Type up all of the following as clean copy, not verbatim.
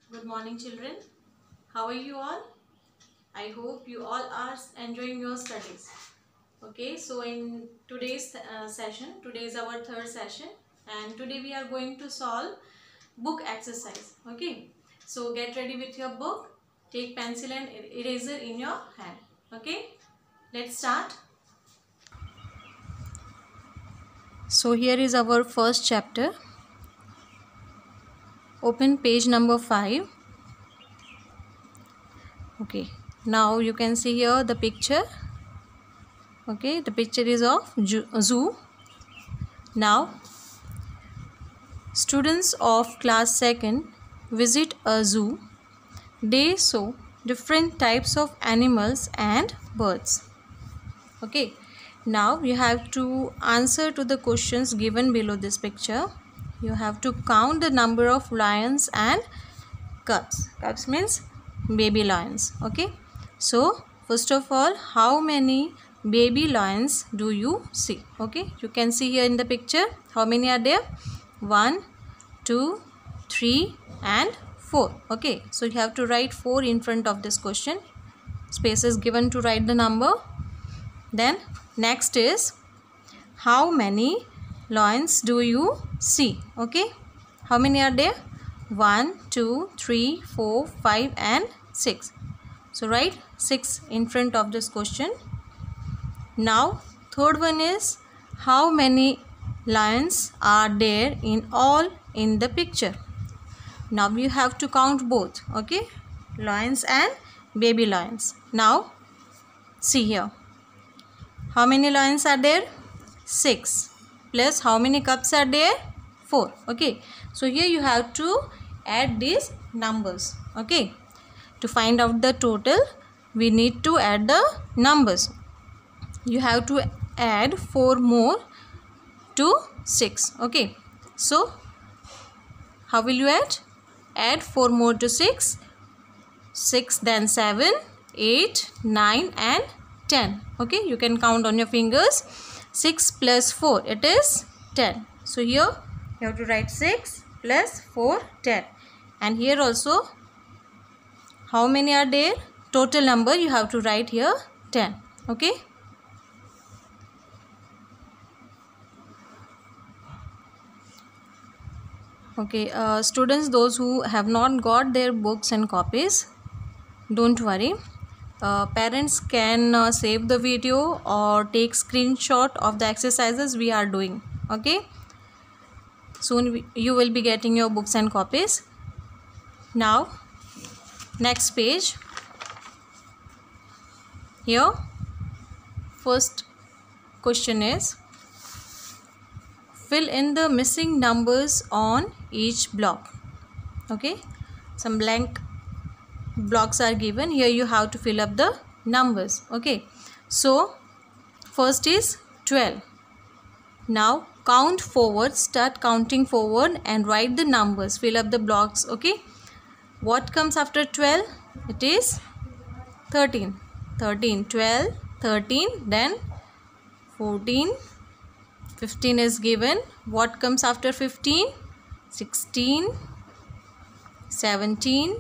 Good morning, children. How are you all? I hope you all are enjoying your studies. Okay, so in today's session, today is our third session, and today we are going to solve book exercise. Okay, so get ready with your book, take pencil and eraser in your hand. Okay, let's start. So here is our first chapter. Open page number 5. Okay, now you can see here the picture. Okay, the picture is of zoo. Now students of class 2nd visit a zoo. They saw different types of animals and birds. Okay, now you have to answer to the questions given below this picture. You have to count the number of lions and cubs. Cubs means baby lions. Okay, so first of all, how many baby lions do you see? Okay, you can see here in the picture how many are there. 1, 2, 3 and 4. Okay, so you have to write 4 in front of this question. Space is given to write the number. Then next is how many lions do you see? Okay, how many are there? 1, 2, 3, 4, 5 and 6. So write 6 in front of this question. Now third one is how many lions are there in all in the picture. Now you have to count both. Okay, lions and baby lions. Now see here, how many lions are there? 6 plus how many cubs are there? 4. Okay, so here you have to add these numbers. Okay, to find out the total we need to add the numbers. You have to add 4 more to 6. Okay, so how will you add? Add 4 more to 6. 6 then 7, 8, 9 and 10. Okay, you can count on your fingers. 6 plus 4, it is 10. So here you have to write 6 plus 4, 10. And here also how many are there? Total number you have to write here 10. Okay. Okay, students, those who have not got their books and copies, don't worry. Parents can save the video or take screenshot of the exercises we are doing. Okay, soon you will be getting your books and copies. Now next page. Here first question is fill in the missing numbers on each block. Okay, some blank blocks are given. Here you have to fill up the numbers. Okay, so first is 12. Now count forward, start counting forward and write the numbers, fill up the blocks. Okay, what comes after 12? It is 13. 13, 12, 13, then 14, 15 is given. What comes after 15? 16, 17,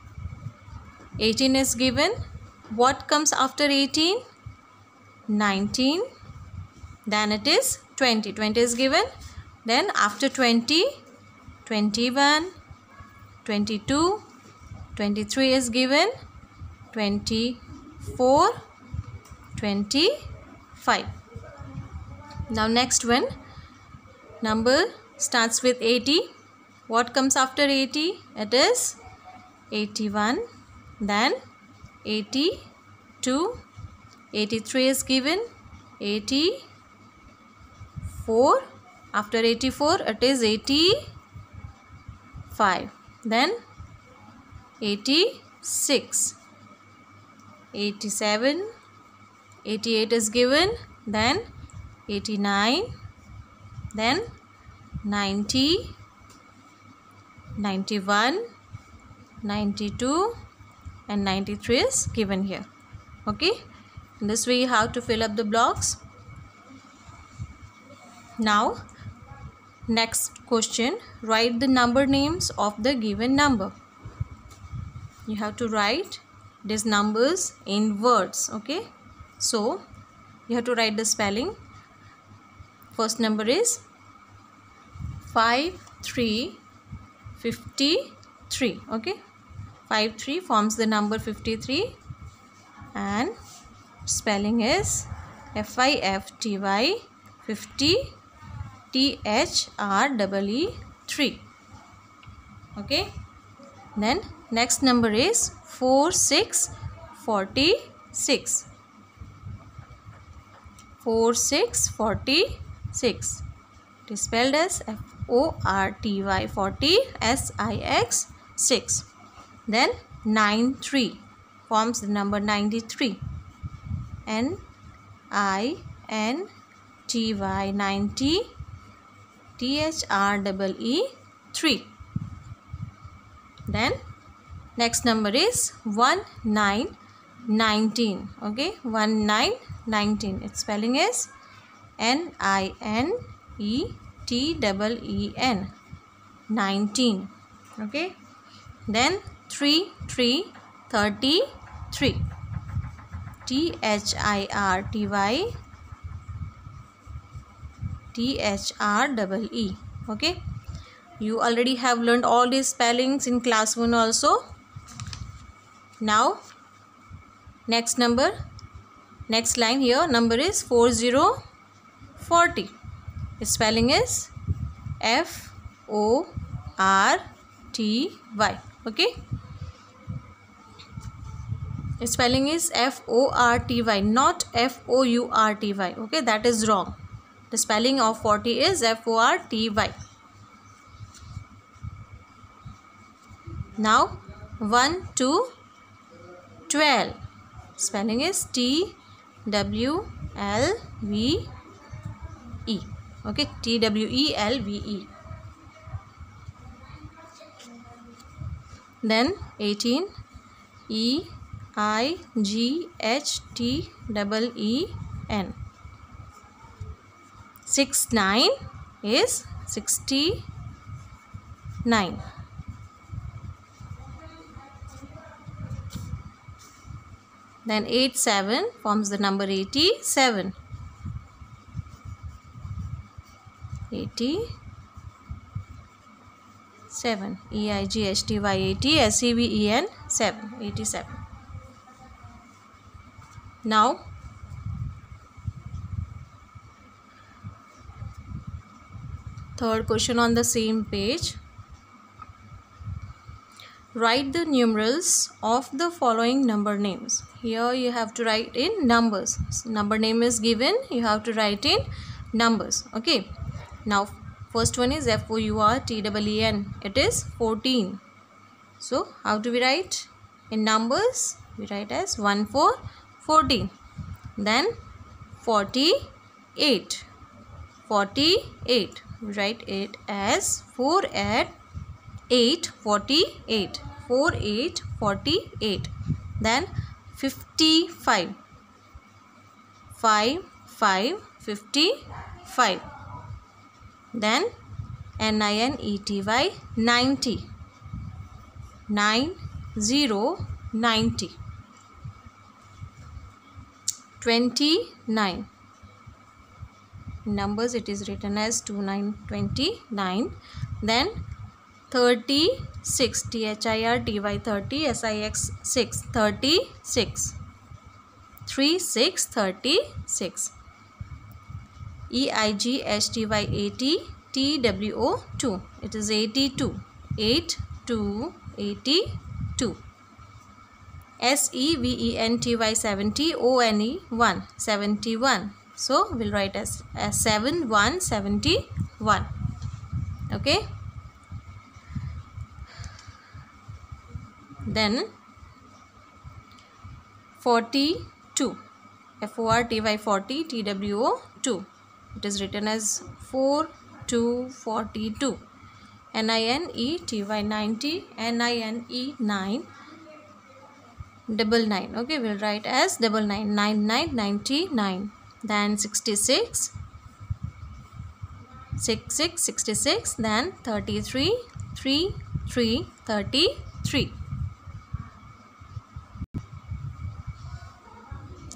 18 is given. What comes after 18? 19, then it is 20. 20 is given. Then after 20, 21, 22, 23 is given. 24, 25. Now next one, number starts with 80. What comes after 80? It is 81, then 82, 83 is given, 84, after 84 it is 85, then 86, 87, 88 is given, then 89, then 90, 91, 92 and 93 is given here. Okay, in this way you have to fill up the blocks. Now next question, write the number names of the given number. you have to write these numbers in words. Okay, so you have to write the spelling. First number is 5353. Okay, 53 forms the number 53 and spelling is FIFTY 50 THREE 3. Okay, then next number is 4646. 4646. It is spelled as FORTY 40 SIX 6. Then 93 forms the number 93. NINTY 90 THREE 3. Then next number is 1919. Okay, 1919. Its spelling is NINETEEN 19. Okay, then 3333. THIRTY THREE. Okay, you already have learned all these spellings in class 1 also. Now next number, next line here, number is 4040. Its spelling is FORTY. Okay, its spelling is FORTY, not FOURTY. Okay, that is wrong. The spelling of 40 is FORTY. Now 1 to 12. Spelling is TWLVE. Okay, TWELVE. Then 18, EIGHTEEN. 69 is 69. Then 87 forms the number 87. 87. EIGHTYAT SEVEN 7. 87. Now third question on the same page. Write the numerals of the following number names. Here you have to write in numbers. So number name is given, you have to write in numbers. Okay, now first one is FOURTEEN. It is 14. So how do we write in numbers? We write as 1 4 14. Then 48. 48. We write it as 4 at 8 48. 4 8 48. Then 55. 5 5 55. Then NINETY 90. 9 0 90. 29. Numbers it is written as 2929. Then 36. THIRTY 30 SIX 6. 36. 36 36. EIGHTY 80 TWO 2. It is 82. 8 2 82. SEVENTY 70 ONE 1. 71. So we'll write as 7171. Okay. Then 42. FORTY 40 TWO 2. It is written as 4242. NINETY 90 NINE 9 99. Okay, we'll write as 99 99. Then 66 66 66. Then 33 33 33.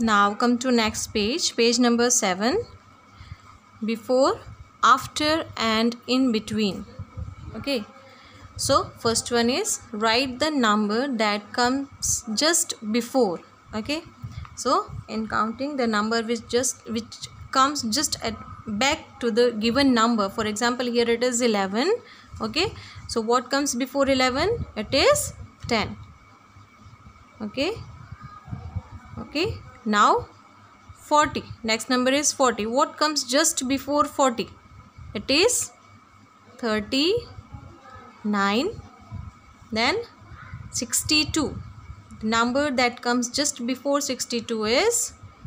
Now come to next page, page number 7. Before, after and in between. Okay, so first one is write the number that comes just before. Okay, so in counting the number which comes just at back to the given number. For example, here it is 11. Okay, so what comes before 11? It is 10. Okay, now 40. Next number is 40. What comes just before 40? It is 39. Then 62. The number that comes just before 62 is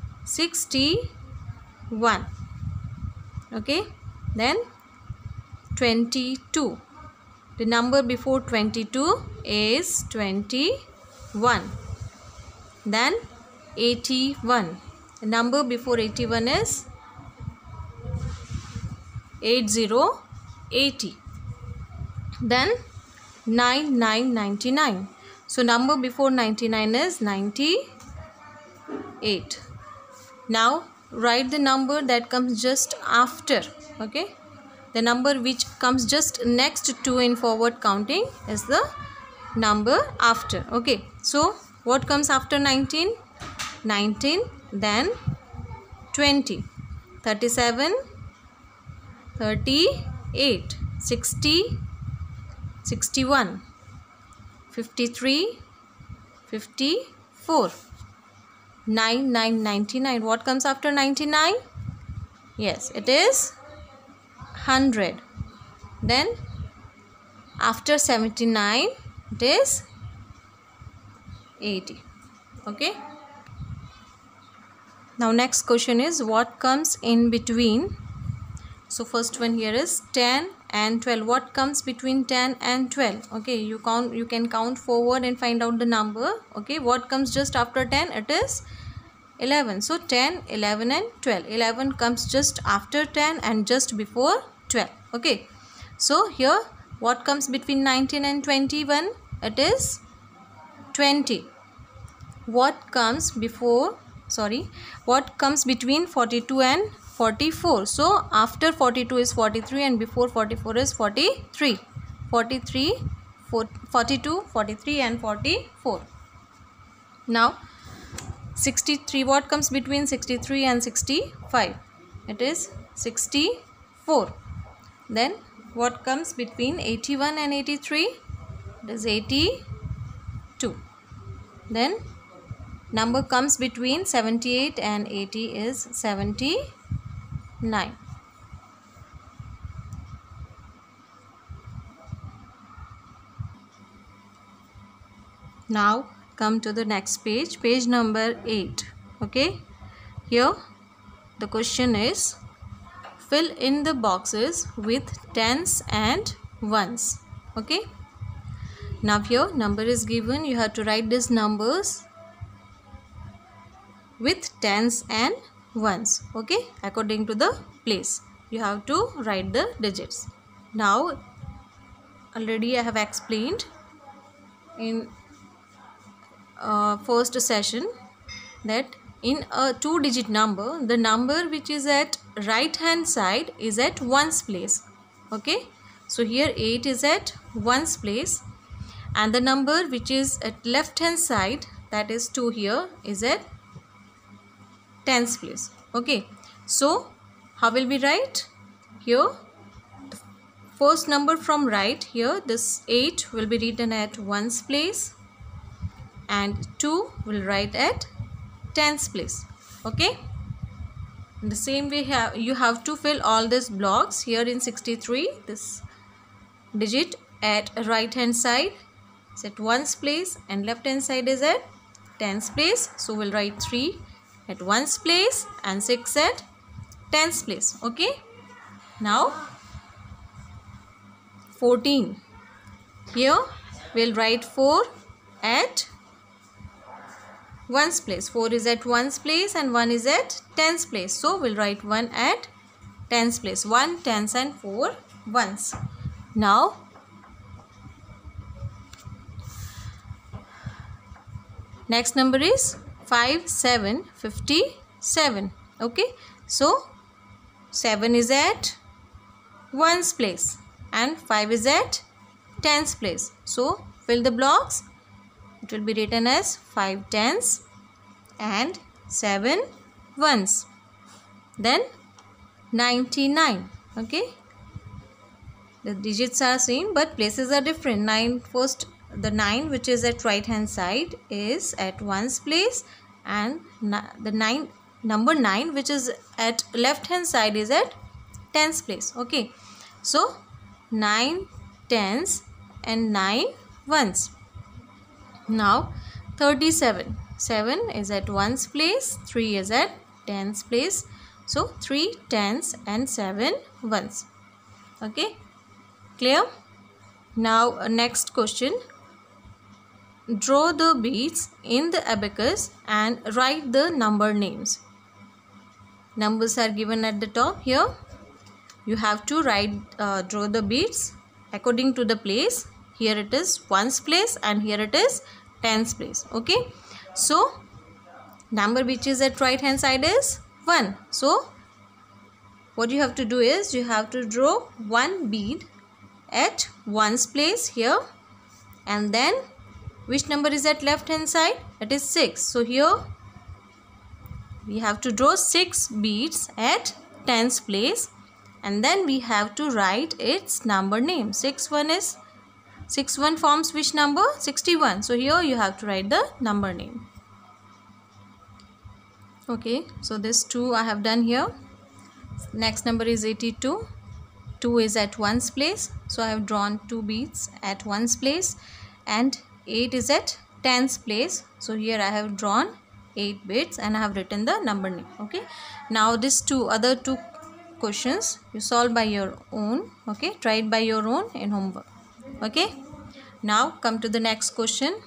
61. Okay, then 22. The number before 22 is 21. Then 81. The number before 81 is 80. Then 99. So number before 99 is 98. Now write the number that comes just after. Okay, the number which comes just next to in forward counting is the number after. Okay, so what comes after 19? 19, then 20, 37, 38, 60, 61, 53, 54, 99. What comes after 99? Yes, it is 100. Then after 79 it is 80. Okay, now next question is what comes in between. So first one here is 10 and 12. What comes between 10 and 12? Okay, you can count forward and find out the number. Okay, what comes just after 10? It is 11. So 10, 11 and 12. 11 comes just after 10 and just before 12. Okay, so here what comes between 19 and 21? It is 20. What comes between 42 and 44? So after 42 is 43 and before 44 is 43. 42, 43 and 44. Now 63. What comes between 63 and 65? It is 64. Then what comes between 81 and 83? It is 82. Then number comes between 78 and 80 is 79. Now come to the next page, page number 8. Okay, here the question is fill in the boxes with tens and ones. Okay, now here number is given. You have to write these numbers with tens and ones. Okay, according to the place you have to write the digits. Now already I have explained in first session that in a 2-digit number, the number which is at right hand side is at ones place. Okay, so here 8 is at ones place, and the number which is at left hand side, that is 2 here, is at tens place. Okay, so how will we write? Here the first number from right, here this 8 will be written at ones place and 2 will write at tens place. Okay, in the same way you have to fill all these blocks. Here in 63, this digit at right hand side is at ones place and left hand side is at tens place, so we'll write 3 at ones place and 6 at tens place. Okay, now 14, here we'll write 4 at ones place. 4 is at ones place and 1 is at tens place, so we'll write 1 at tens place. 1 tens and 4 ones. Now next number is 5, 7, 57. Okay, so 7 is at 1's place and 5 is at 10's place. So fill the blocks. It will be written as 5 10s and 7 1s. Then 99. Okay, the digits are same but places are different. 9 first, the 9 which is at right hand side is at 1's place, and the number 9 which is at left hand side is at 10's place. Okay, so 9 10s and 9 1s. Now 37. 7 is at 1's place, 3 is at 10's place. So 3 10s and 7 1s. Okay, clear? Now next question. Draw the beads in the abacus and write the number names. Numbers are given at the top here. You have to draw the beads according to the place. Here it is 1's place and here it is 10's place. Okay, so number which is at right hand side is 1. So what you have to do is you have to draw one bead at 1's place here, and then which number is at left hand side? It is 6. So here we have to draw 6 beads at 10's place, and then we have to write its number name. 6 1 forms which number? 61. So here you have to write the number name. Okay, so this 2 I have done here. Next number is 82. 2 is at 1's place, so I have drawn 2 beads at 1's place, and 8 is at 10's place. So here I have drawn 8 beads and I have written the number name. Okay, now this other two questions you solve by your own. Okay, try it by your own in homework. Okay, now come to the next question.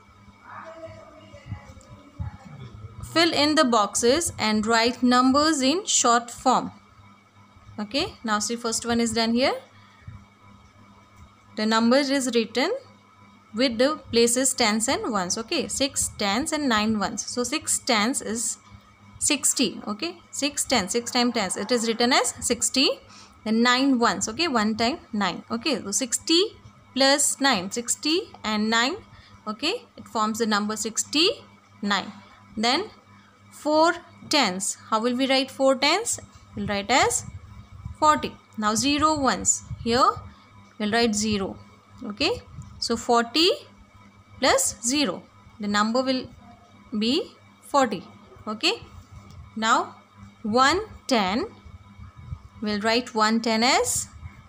Fill in the boxes and write numbers in short form. Okay, now see, first one is done here. The number is written with the places 10s and 1s. Okay, 6 10s and 9 1s. So 6 10s is 60. Okay, 6 10, 6 times 10s, it is written as 60. Then 9 1s. Okay, 1 time 9. Okay, so 60 plus 9, 60 and 9. Okay, it forms the number 69. Then 4 10s. How will we write 4 10s? We'll write as 40. Now 0 1s. Here we'll write 0. Okay, so 40 plus 0. The number will be 40. Okay, now 1 10. We'll write 1 10 as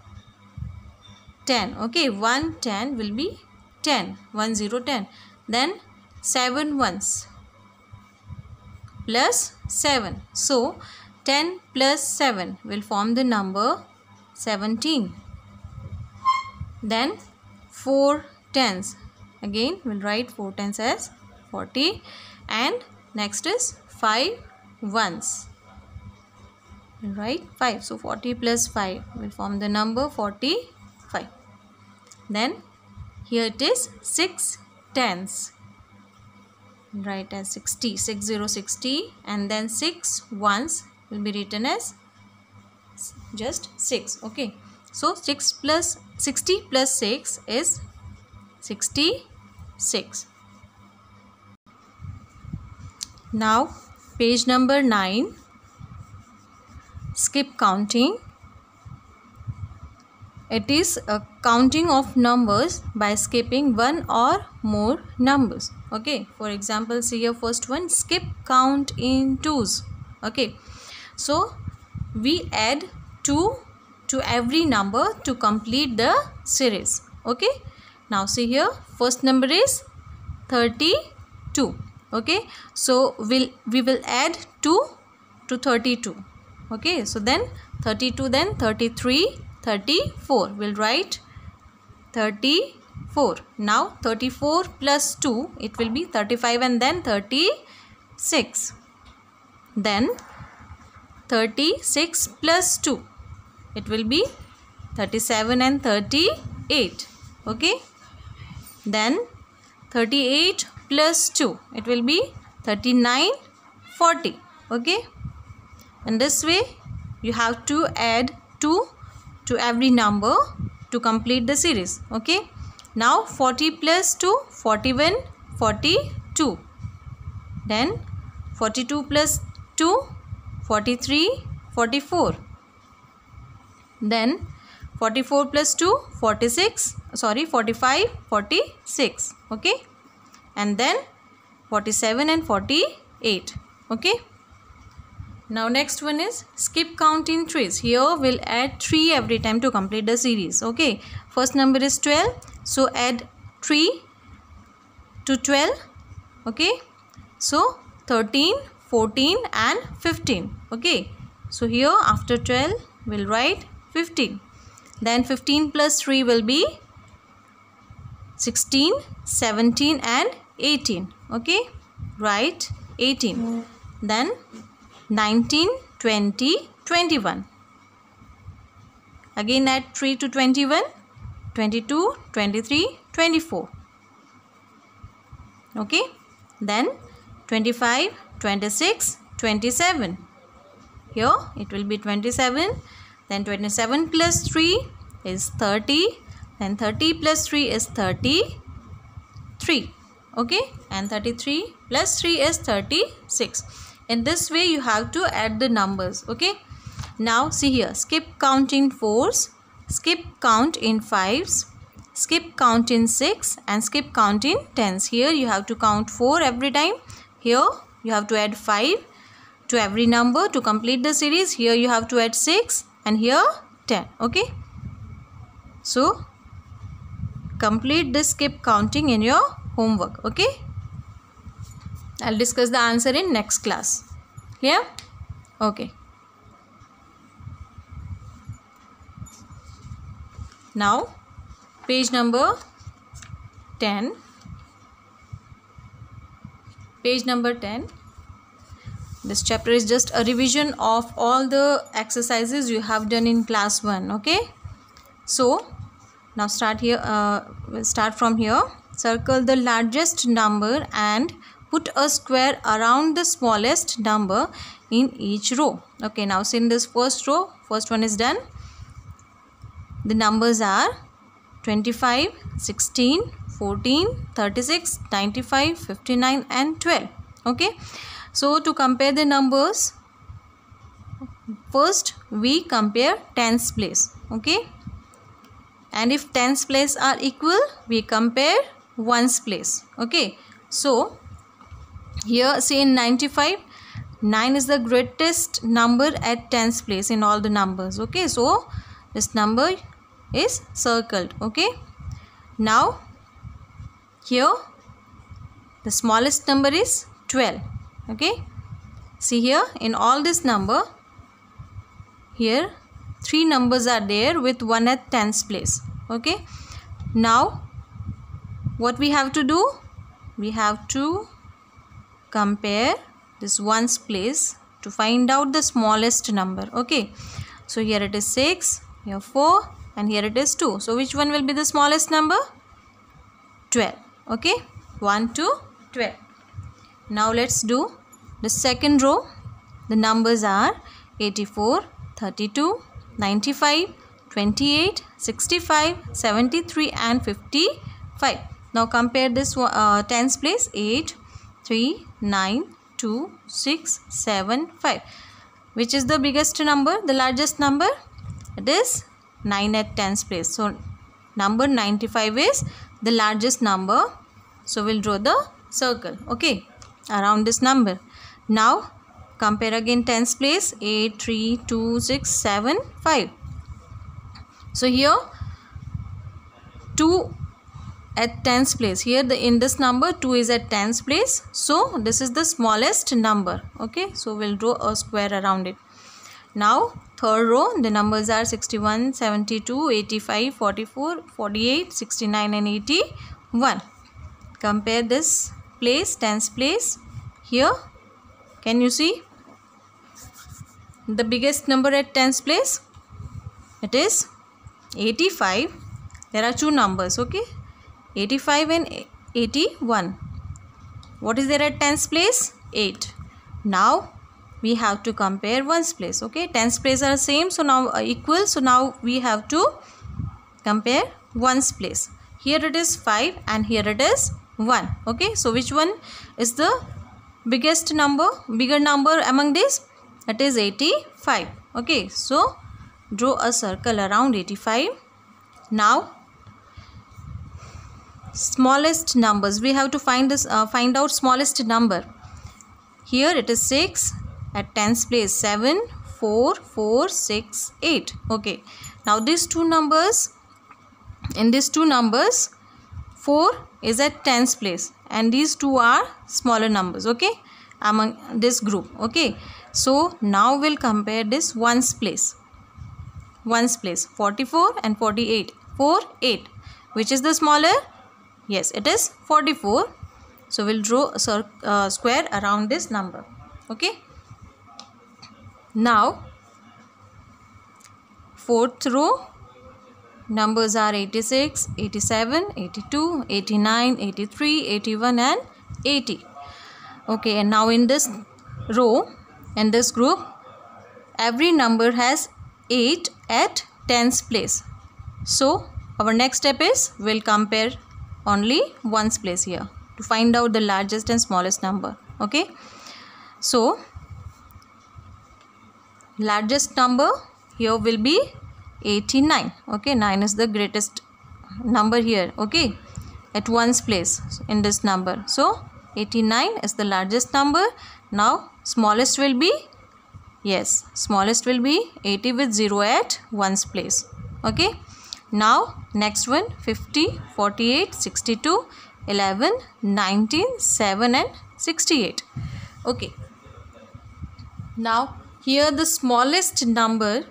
10. Okay, 1 10 will be 10. 1 0 10. Then 7 1s plus 7. So 10 plus 7 will form the number 17. Then 4 10s. Again we'll write 4 10s as 40. And next is 5 1s. We'll write 5. So 40 plus 5 will form the number 45. Then here it is 6 10s. Write as 60. 60 60. And then 6 1s will be written as just 6. Okay, so 6 plus 60 plus 6 is 66. Now page number 9. Skip counting. It is a counting of numbers by skipping one or more numbers. Okay, for example, see your first one, skip count in 2s. Okay, so we add 2 to every number to complete the series. Okay, now see here, first number is 32. Okay, so we will add 2 to 32. Okay, so then 32, then 33, 34. We'll write 34. Now 34 plus 2, it will be 35 and then 36. Then 36 plus 2, it will be 37 and 38. Okay, then 38 plus 2, it will be 39, 40. Okay, and this way you have to add 2 to every number to complete the series. Okay, now 40 plus 2, 41, 42. Then 42 plus 2, 43, 44. Then 44 plus 2, 45, 46. Okay, and then 47 and 48. Okay, now next one is skip count in threes. Here we'll add 3 every time to complete the series. Okay, first number is 12, so add 3 to 12. Okay, so 13, 14 and 15. Okay, so here after 12 we'll write 15. Then 15 plus 3 will be 16, 17 and 18. Okay, write 18. Then 19, 20, 21. Again add 3 to 21, 22, 23, 24. Okay, then 25, 26, 27. Here it will be 27. Then 27 plus 3 is 30. Then 30 plus 3 is 33. Okay, and 33 plus 3 is 36. In this way you have to add the numbers. Okay, now see here, skip count in 4s, skip count in 5s, skip count in 6 and skip count in 10s. Here you have to count 4 every time. Here you have to add 5 to every number to complete the series. Here you have to add 6 and here 10. Okay, so complete this skip counting in your homework. Okay, I'll discuss the answer in next class. Clear? Okay. Now page number 10. Page number 10. This chapter is just a revision of all the exercises you have done in class 1. Okay, so now start here. We'll start from here. Circle the largest number and put a square around the smallest number in each row. Okay, now see in this first row, first one is done. The numbers are 25, 16, 14, 36, 95, 59 and 12. Okay, so to compare the numbers, first we compare tens place. Okay, and if tens place are equal, we compare ones place. Okay, so here see in 95, 9 is the greatest number at tens place in all the numbers. Okay, so this number is circled. Okay, now here the smallest number is 12. Okay, see here in all this number, here 3 numbers are there with 1 at tens place. Okay, now what we have to do, we have to compare this ones place to find out the smallest number. Okay, so here it is 6, here 4 and here it is 2. So which one will be the smallest number? 12. Okay, 1 to 12. Now let's do the second row. The numbers are 84, 32, 95, 28, 65, 73 and 55. Now compare this tens place. 8, 3, 9, 2, 6, 7, 5. Which is the biggest number, the largest number? It is 9 at tens place. So number 95 is the largest number. So we'll draw the circle. Okay, around this number. Now compare again tens place. 8, 3, 2, 6, 7, 5. So here 2 at tens place. Here in this number 2 is at tens place. So this is the smallest number. Okay, so we'll draw a square around it. Now third row, the numbers are 61, 72, 85, 44, 48, 69 and 81. Compare this place, tens place. Here can you see the biggest number at tens place? It is 85. There are 2 numbers. Okay, 85 and 81. What is there at tens place? 8. Now we have to compare ones place. Okay, tens place are same, so now equal, so now we have to compare ones place. Here it is 5 and here it is 1. Okay, so which one is the bigger number among these? It is 85. Okay, so draw a circle around 85. Now smallest numbers, we have to find out smallest number. Here it is 6, at tens place 7, 4, 4, 6, 8. Okay, now these two numbers, in these two numbers 4 is at tens place and these two are smaller numbers, okay, among this group. Okay, so now we'll compare this ones place. 44 and 48. 4, 8. Which is the smaller? Yes, it is 44. So we'll draw a square around this number. Okay. Now, fourth row, numbers are 86, 87, 82, 89, 83, 81 and 80. Okay, and now in this row, in this group, every number has 8 at tens place. So our next step is we'll compare only ones place here to find out the largest and smallest number. Okay, so largest number here will be 89. Okay, 9 is the greatest number here. Okay, at ones place in this number. So 89 is the largest number. Now smallest will be, yes, smallest will be 80 with 0 at ones place. Okay, now next one, 50, 48, 62, 11, 19, 7 and 68. Okay, now here the smallest number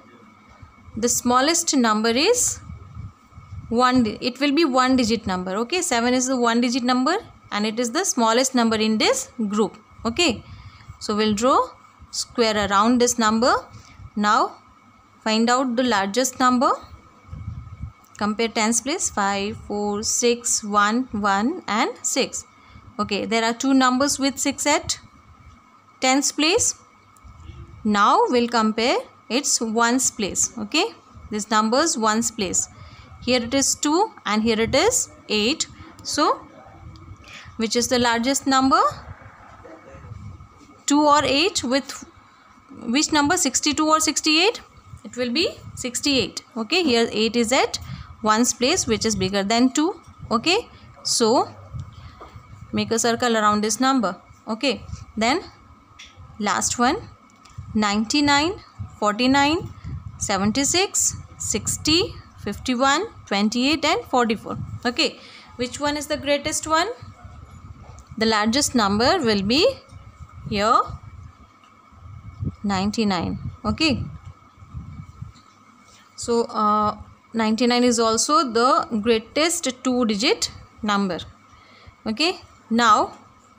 is 1. It will be one digit number. Okay, 7 is the one digit number and it is the smallest number in this group. Okay, so we'll draw square around this number. Now find out the largest number. Compare tens place 5, 4, 6, 1, 1 and 6. Okay, there are two numbers with 6 at tens place. Now we'll compare its ones place. Okay, this number's ones place. Here it is 2 and here it is 8. So which is the largest number? 2 or 8 with which number? 62 or 68? It will be 68. Okay, here 8 is at ones place, which is bigger than 2. Okay, so make a circle around this number. Okay, then last one, 99, 49, 76, 60, 51, 28 and 44. Okay, which one is the greatest one? The largest number will be here 99. Okay, so 99 is also the greatest 2-digit number. Okay, now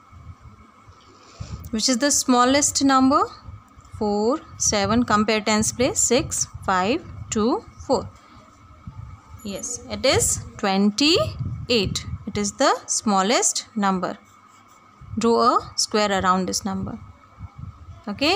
which is the smallest number? 4, 7, compare tens place 6, 5, 2, 4. Yes, it is 28. It is the smallest number. Draw a square around this number. Okay.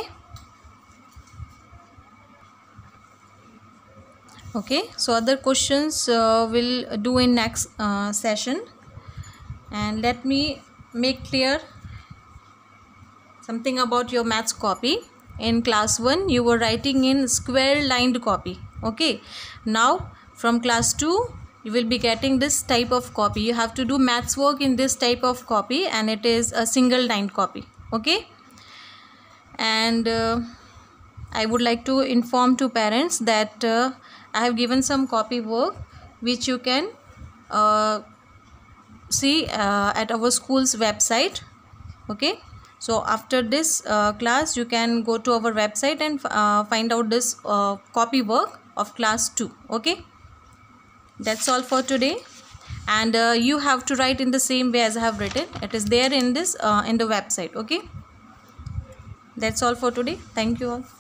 Okay, so other questions we'll do in next session. And let me make clear something about your maths copy. In class 1 you were writing in square lined copy. Okay, now from class 2 you will be getting this type of copy. You have to do maths work in this type of copy and it is a single lined copy. Okay, and I would like to inform to parents that I have given some copy work which you can see at our school's website. Okay, so after this class you can go to our website and find out this copy work of class 2. Okay, that's all for today, and you have to write in the same way as I have written. It is there in this in the website. Okay, that's all for today. Thank you all.